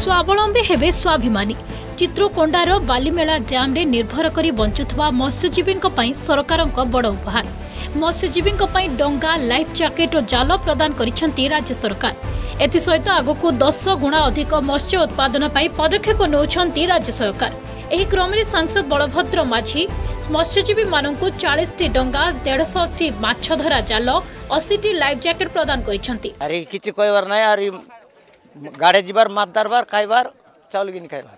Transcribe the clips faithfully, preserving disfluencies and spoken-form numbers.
स्वावलम्बी हेबे स्वाभिमानी। चित्रकोंडार बालीमेला डैम रे निर्भर करी बंचुथबा मत्स्यजीवी सरकार बड़ उपहार। मत्स्यजीवी डंगा लाइफ जैकेट और जाल प्रदान करिसेंती राज्य सरकार। एसत आगक दस गुणा अधिक मत्स्य उत्पादन पदक्षेप नौछंती राज्य सरकार। एही क्रम रे सांसद बलभद्र माझी मत्स्यजीवी मानकु चालीस टी डंगा डेढ़श टी माछ धरा जाल अस्सी टी लाइफ जैकेट प्रदान करिसेंती। अरे किछि कहबार नै अरे गाड़े जीवार माप दरबार खाइबार चाउल किन खाइबार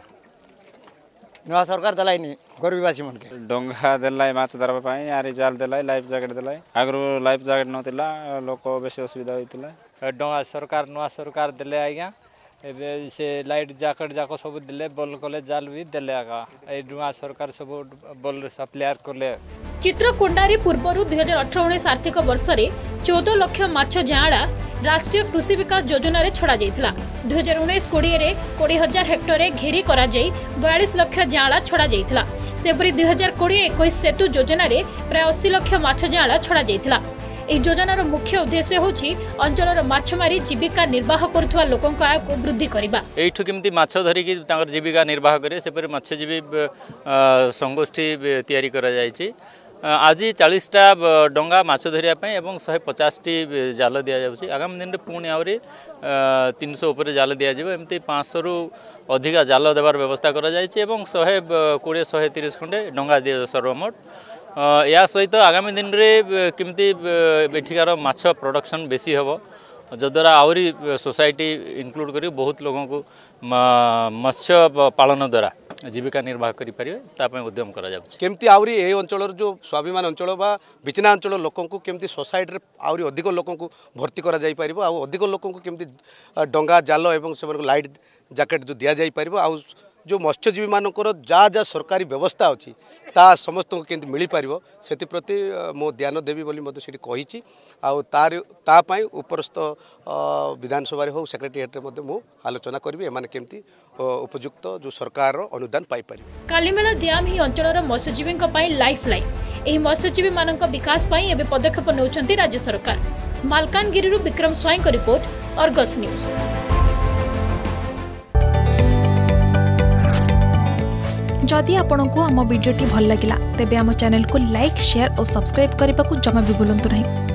नवा सरकार दलाइनी गरीबवासी मन के डंगा देलाई माछ धरबा पई आरी जाल देलाई लाइफ जैकेट देलाई आगरो लाइफ जैकेट नथिला लोक बेसी असुविधा होइतिला डंगा सरकार नवा सरकार देले आज्ञा एबे से लाइट जैकेट जाको सब देले बल कले जाल भी देले आगा ए डंगा सरकार सब बल सप्लायर करले। चित्रकोंडारे पूर्वरु दुई हजार अठारह उन्नीस आर्थिक वर्ष रे चौदह लाख माछ जांळा राष्ट्रीय कृषि विकास योजना रे छड़ा जाइथिला। दुई हजार उन्नीस कोड़े रे कोड़े हजार हेक्टर रे घेरी करा जाई बयालीस लाख जांळा छड़ा जाइथिला। सेपरी दुई हजार कोड़े इक्कीस सेतु योजना रे प्राय अस्सी लाख माछ जांळा छड़ा जाइथिला। एही योजनार मुख्य उद्देश्य होछि अंचलर माछ मारी जीविका निर्वाह करुथवा लोकक आय को वृद्धि करबा। एठु केमती माछ धरि कि तांकर जीविका निर्वाह करे सेपरी मत्स्यजीवी संगोष्ठी तयारी करा जायछि। आज चालीस टा डंगा माछ धरिया एवं शहे पचास टी जाल दि जाउछि। आगामी दिन में पुणी आहरी तीन सौ उपर जाल दि एमती पाँच सौ रु अधिका जाल देवार व्यवस्था करा जायछि एवं शहे कोड़े शहे तीस खंडे डंगा दि सर्वमोट। या सहित आगामी दिन में केमती एठिकार माछ प्रोडक्शन बेसी हेबो जद्वारा आहरी सोसाइटी इनक्लूड करी बहुत लोगों को मत्स्य पालन द्वारा जीविका निर्वाह करि परिबे तापय उद्यम करा जाउछि। केमती आवरी ए अंचलर जो स्वाभिमान अंचल बा बिचना अंचल लोकन को केमती सोसाइटी रे आवरी अधिक लोकन को भर्ती करा जाई परिबो आ अधिक लोकन को केमती डंगा जाल एवं से लाइट जैकेट जो दिया जाई परिबो आ जो मत्स्यजीवी मानकर जा जा सरकारी व्यवस्था अच्छी ता समस्त को केमती मिल पारिबो सेति प्रति मो ध्यान देवी बोली मते सेठी कहिछि आ तार ता पई उपरस्थ विधानसभा रे हो सेक्रेटरीएट रे मते मो आलोचना करबी एमाने केमती उपयुक्त जो सरकार अनुदान पाई परिबे। कालीमेला डैम ही अंचलर मत्स्यजीवी लाइफ लाइन। एही मत्स्यजीवी मानक विकास पई एबे पदक्षेप नौछंती राज्य सरकार। मालकानगिरी विक्रम स्वाई को रिपोर्ट, अर्गस न्यूज। जदि आपंक आम भिडी भल लगा तेब आम चैनल को लाइक शेयर और सब्सक्राइब करने को जमा भी भूलु नहीं।